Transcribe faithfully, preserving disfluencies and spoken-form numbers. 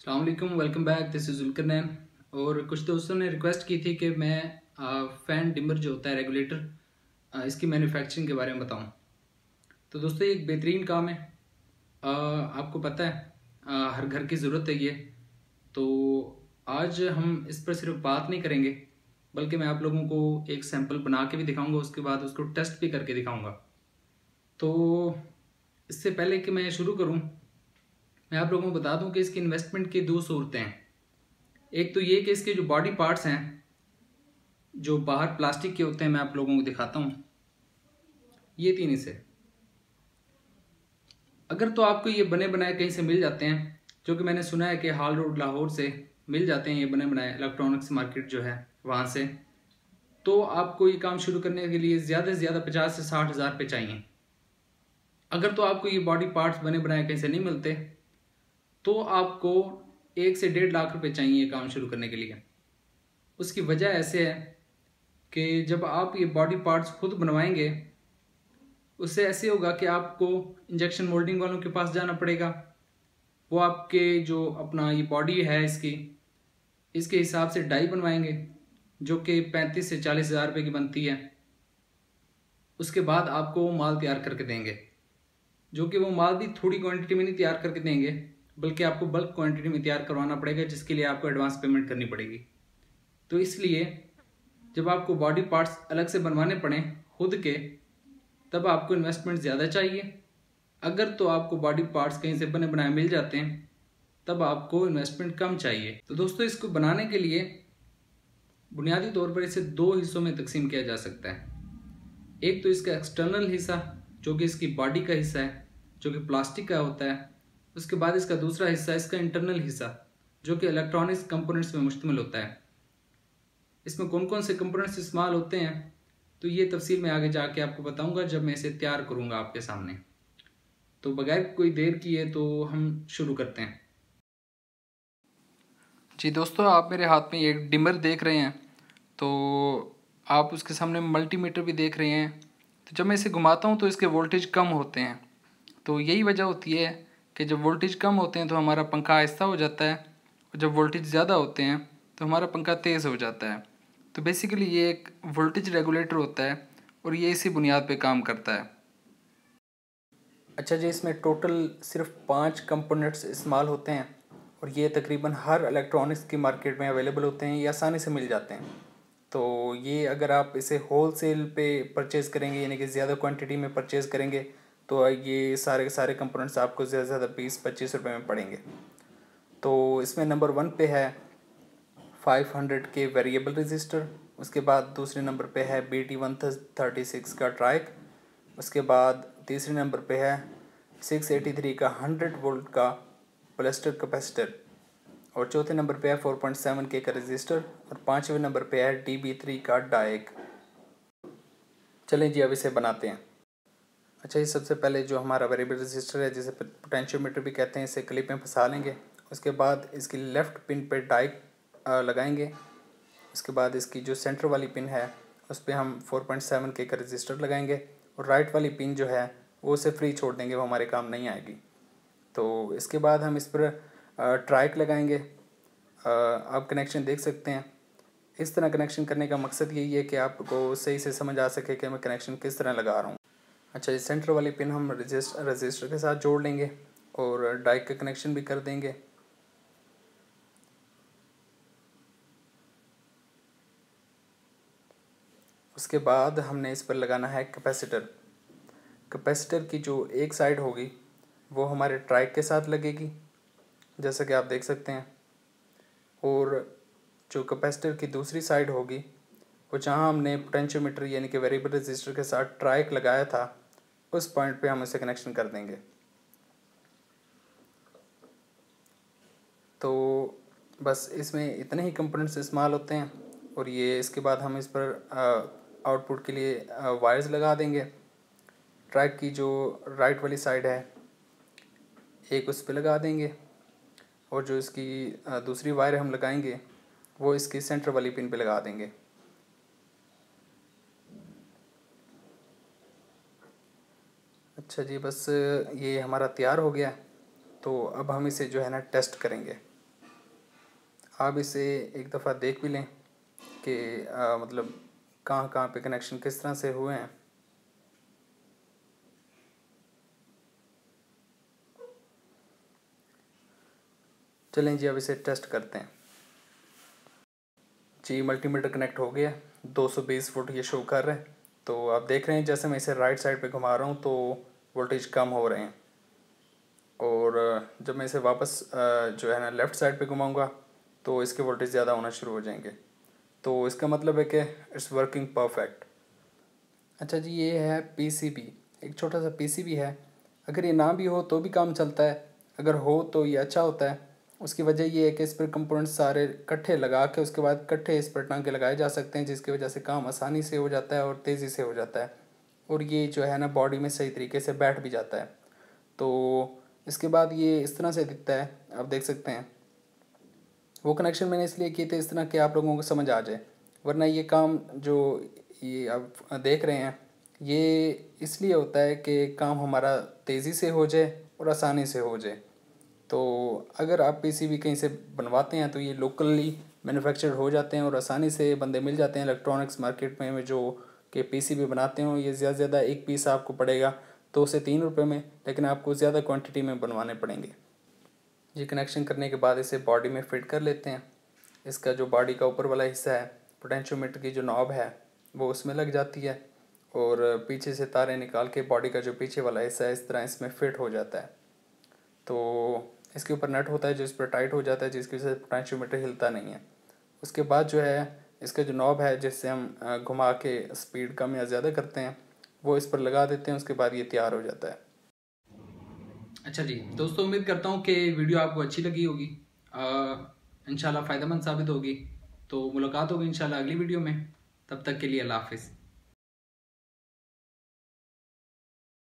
अस्सलाम वालेकुम, welcome back. This is Zulqarnain. और कुछ दोस्तों ने रिक्वेस्ट की थी कि मैं फ़ैन डिमर जो होता है रेगुलेटर, इसकी मैन्युफैक्चरिंग के बारे में बताऊं। तो दोस्तों ये एक बेहतरीन काम है। आ, आपको पता है आ, हर घर की ज़रूरत है ये। तो आज हम इस पर सिर्फ बात नहीं करेंगे, बल्कि मैं आप लोगों को एक सैंपल बना के भी दिखाऊंगा, उसके बाद उसको टेस्ट भी करके दिखाऊंगा। तो इससे पहले कि मैं शुरू करूं, मैं आप लोगों को बता दूं कि इसकी इन्वेस्टमेंट की दो सूरतें हैं। एक तो ये कि इसके जो बॉडी पार्ट्स हैं जो बाहर प्लास्टिक के होते हैं, मैं आप लोगों को दिखाता हूँ। ये तीन हिस्से अगर तो आपको ये बने बनाए कहीं से मिल जाते हैं, जो कि मैंने सुना है कि हाल रोड लाहौर से मिल जाते हैं ये बने बनाए, इलेक्ट्रॉनिक्स मार्केट जो है वहाँ से। तो आपको ये काम शुरू करने के लिए ज़्यादा से ज़्यादा पचास से साठ हज़ार रुपये चाहिए। अगर तो आपको ये बॉडी पार्ट्स बने बनाए कहीं से नहीं मिलते, तो आपको एक से डेढ़ लाख रुपए चाहिए ये काम शुरू करने के लिए। उसकी वजह ऐसे है कि जब आप ये बॉडी पार्ट्स खुद बनवाएंगे, उससे ऐसे होगा कि आपको इंजेक्शन मोल्डिंग वालों के पास जाना पड़ेगा। वो आपके जो अपना ये बॉडी है इसकी इसके हिसाब से डाई बनवाएंगे, जो कि पैंतीस से चालीस हज़ार रुपये की बनती है। उसके बाद आपको वो माल तैयार करके देंगे, जो कि वो माल भी थोड़ी क्वांटिटी में नहीं तैयार करके देंगे, बल्कि आपको बल्क क्वांटिटी में तैयार करवाना पड़ेगा, जिसके लिए आपको एडवांस पेमेंट करनी पड़ेगी। तो इसलिए जब आपको बॉडी पार्ट्स अलग से बनवाने पड़े खुद के, तब आपको इन्वेस्टमेंट ज़्यादा चाहिए। अगर तो आपको बॉडी पार्ट्स कहीं से बने बनाए मिल जाते हैं, तब आपको इन्वेस्टमेंट कम चाहिए। तो दोस्तों इसको बनाने के लिए बुनियादी तौर पर इसे दो हिस्सों में तकसीम किया जा सकता है। एक तो इसका एक्सटर्नल हिस्सा, जो कि इसकी बॉडी का हिस्सा है, जो कि प्लास्टिक का होता है। उसके बाद इसका दूसरा हिस्सा, इसका इंटरनल हिस्सा, जो कि इलेक्ट्रॉनिक्स कंपोनेंट्स में मुश्तमिल होता है। इसमें कौन कौन से कंपोनेंट्स इस्तेमाल होते हैं, तो ये तफसील में आगे जाके आपको बताऊंगा जब मैं इसे तैयार करूंगा आपके सामने। तो बगैर कोई देर किए तो हम शुरू करते हैं। जी दोस्तों, आप मेरे हाथ में एक डिमर देख रहे हैं, तो आप उसके सामने मल्टीमीटर भी देख रहे हैं। तो जब मैं इसे घुमाता हूँ तो इसके वोल्टेज कम होते हैं। तो यही वजह होती है कि जब वोल्टेज कम होते हैं तो हमारा पंखा आहिस्ता हो जाता है, और जब वोल्टेज ज़्यादा होते हैं तो हमारा पंखा तेज़ हो जाता है। तो बेसिकली ये एक वोल्टेज रेगुलेटर होता है, और ये इसी बुनियाद पे काम करता है। अच्छा जी, इसमें टोटल सिर्फ पाँच कंपोनेंट्स इस्तेमाल होते हैं, और ये तकरीबन हर इलेक्ट्रॉनिक्स की मार्केट में अवेलेबल होते हैं, ये आसानी से मिल जाते हैं। तो ये अगर आप इसे होल सेल पे परचेज़ करेंगे, यानी कि ज़्यादा क्वांटिटी में परचेज़ करेंगे, तो ये सारे के सारे कंपोनेंट्स आपको ज़्यादा से ज़्यादा बीस पच्चीस रुपये में पड़ेंगे। तो इसमें नंबर वन पे है फाइव हंड्रेड के वेरिएबल रजिस्टर। उसके बाद दूसरे नंबर पे है B T one thirty six का ट्राइक। उसके बाद तीसरे नंबर पे है सिक्स एटी थ्री का हंड्रेड वोल्ट का प्लस्टर कैपेसिटर। और चौथे नंबर पे है फोर पॉइंट सेवन के का रजिस्टर। और पाँचवें नंबर पे है डी बी थ्री का डायक। चलें जी, अब इसे बनाते हैं। अच्छा, ये सबसे पहले जो हमारा वेरिएबल रजिस्टर है, जिसे पोटेंशियोमीटर भी कहते हैं, इसे क्लिप में फंसा लेंगे। उसके बाद इसकी लेफ़्ट पिन पे डायक लगाएंगे। उसके बाद इसकी जो सेंटर वाली पिन है उस पर हम फोर पॉइंट सेवन के का रजिस्टर लगाएंगे, और राइट वाली पिन जो है वो उसे फ्री छोड़ देंगे, वो हमारे काम नहीं आएगी। तो इसके बाद हम इस पर ट्राइक लगाएंगे। आप कनेक्शन देख सकते हैं। इस तरह कनेक्शन करने का मकसद यही है कि आपको सही से समझ आ सके कि मैं कनेक्शन किस तरह लगा रहा हूँ। अच्छा, इस सेंटर वाली पिन हम रजिस्टर रजिस्टर के साथ जोड़ लेंगे, और डाइक का कनेक्शन भी कर देंगे। उसके बाद हमने इस पर लगाना है कैपेसिटर। कैपेसिटर की जो एक साइड होगी वो हमारे ट्राइक के साथ लगेगी, जैसा कि आप देख सकते हैं। और जो कैपेसिटर की दूसरी साइड होगी, वो जहां हमने पोटेंशियोमीटर यानी कि वेरिएबल रजिस्टर के साथ ट्राइक लगाया था, उस पॉइंट पे हम इसे कनेक्शन कर देंगे। तो बस इसमें इतने ही कंपोनेंट्स इस्तेमाल होते हैं। और ये इसके बाद हम इस पर आउटपुट के लिए वायर्स लगा देंगे। ट्रैक की जो राइट वाली साइड है एक उस पर लगा देंगे, और जो इसकी दूसरी वायर हम लगाएंगे वो इसकी सेंटर वाली पिन पे लगा देंगे। अच्छा जी, बस ये हमारा तैयार हो गया। तो अब हम इसे जो है ना टेस्ट करेंगे। आप इसे एक दफ़ा देख भी लें कि आ, मतलब कहाँ कहाँ पे कनेक्शन किस तरह से हुए हैं। चलें जी अब इसे टेस्ट करते हैं। जी मल्टीमीटर कनेक्ट हो गया, दो सौ बीस वोल्ट ये शो कर रहे हैं। तो आप देख रहे हैं जैसे मैं इसे राइट साइड पे घुमा रहा हूँ तो वोल्टेज कम हो रहे हैं, और जब मैं इसे वापस जो है ना लेफ़्ट साइड पे घुमाऊँगा तो इसके वोल्टेज ज़्यादा होना शुरू हो जाएंगे। तो इसका मतलब है कि इट्स वर्किंग परफेक्ट। अच्छा जी, ये है पीसीबी, एक छोटा सा पीसीबी है। अगर ये ना भी हो तो भी काम चलता है, अगर हो तो ये अच्छा होता है। उसकी वजह ये है कि इस पर कंपोनेंट्स सारे इकट्ठे लगा के उसके बाद इकट्ठे इस पर टांके लगाए जा सकते हैं, जिसकी वजह से काम आसानी से हो जाता है और तेज़ी से हो जाता है, और ये जो है ना बॉडी में सही तरीके से बैठ भी जाता है। तो इसके बाद ये इस तरह से दिखता है, आप देख सकते हैं। वो कनेक्शन मैंने इसलिए किए थे इस तरह कि आप लोगों को समझ आ जाए, वरना ये काम जो ये आप देख रहे हैं ये इसलिए होता है कि काम हमारा तेज़ी से हो जाए और आसानी से हो जाए। तो अगर आप पीसीबी कहीं से बनवाते हैं तो ये लोकली मैन्युफैक्चर्ड हो जाते हैं और आसानी से बंदे मिल जाते हैं इलेक्ट्रॉनिक्स मार्केट में, में जो कि पीसीबी बनाते हो। ये ज़्यादा से ज़्यादा एक पीस आपको पड़ेगा दो से तीन रुपए में, लेकिन आपको ज़्यादा क्वांटिटी में बनवाने पड़ेंगे। ये कनेक्शन करने के बाद इसे बॉडी में फिट कर लेते हैं। इसका जो बॉडी का ऊपर वाला हिस्सा है, पोटेंशियोमीटर की जो नॉब है वो उसमें लग जाती है, और पीछे से तारें निकाल के बॉडी का जो पीछे वाला हिस्सा है इस तरह इसमें फिट हो जाता है। तो इसके ऊपर नट होता है जो इस पर टाइट हो जाता है, जिसकी वजह से पोटेंशियोमीटर हिलता नहीं है। उसके बाद जो है इसका जो नॉब है जिससे हम घुमा के स्पीड कम या ज़्यादा करते हैं वो इस पर लगा देते हैं। उसके बाद ये तैयार हो जाता है। अच्छा जी दोस्तों, उम्मीद करता हूँ कि वीडियो आपको अच्छी लगी होगी, इंशाल्लाह फ़ायदेमंद साबित होगी। तो मुलाकात होगी इंशाल्लाह अगली वीडियो में, तब तक के लिए अल्लाह हाफिज़।